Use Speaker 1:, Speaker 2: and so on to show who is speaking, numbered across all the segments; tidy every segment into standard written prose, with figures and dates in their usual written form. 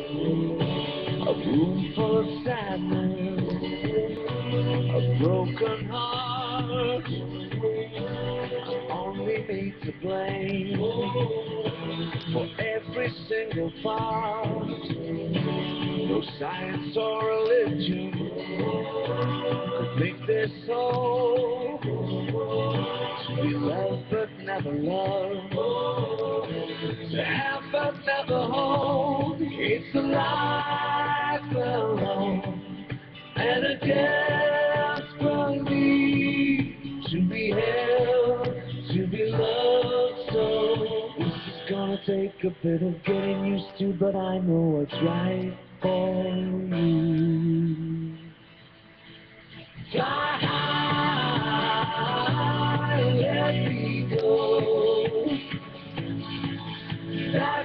Speaker 1: A room full of sadness, a broken heart, only me to blame for every single part. No science or religion could make this soul to be loved but never loved, to have but never hold. It's a life alone and a desperate need to be held, to be loved. So this is gonna take a bit of getting used to, but I know what's right for you. Fly high, let me go. That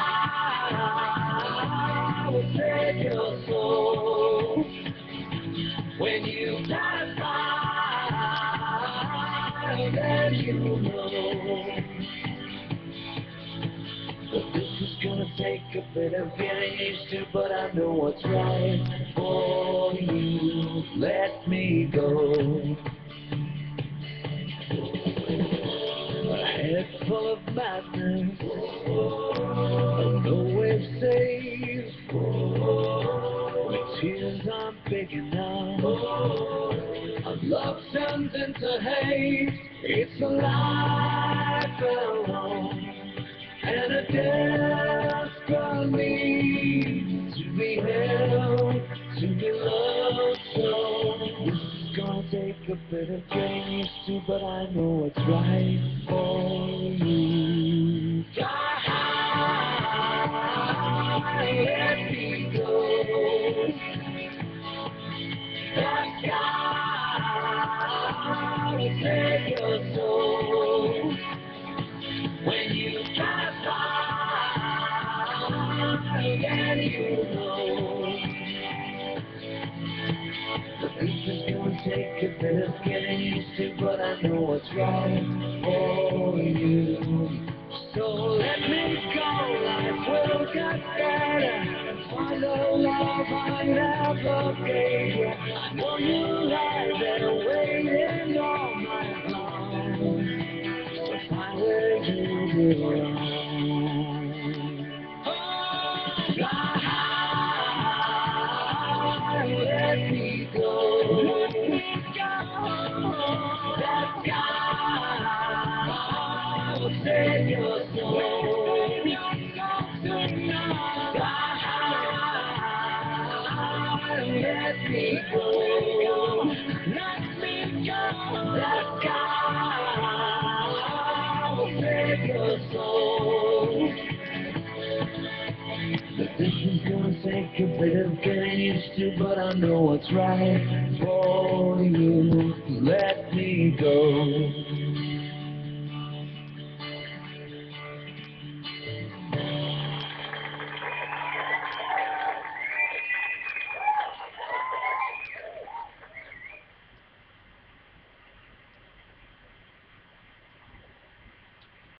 Speaker 1: sky will take your soul. When you pass by, then you know that this is gonna take a bit of getting used to, but I know what's right for you. Let me go. A head full of madness, no way safe. With tears I'm big enough, our love turns into hate. It's a life alone and a desperate need to be held, to be loved. So this is gonna take a bit of getting used to, but I know what's right for you. Fly high, let me go. That sky will take your soul. When you pass by, then you know that this is gonna take a bit of getting used to, but I know what's right for you. So let me go, life will get better. Find the love I never gave you. I know you lie there waiting on my arms. So find where you belong. Fly high, let me go. That sky will save your soul. Fly high, let me go. Let me go. That sky will save your soul. But this is gonna take a bit of getting used to, but I know what's right for you. Let me go.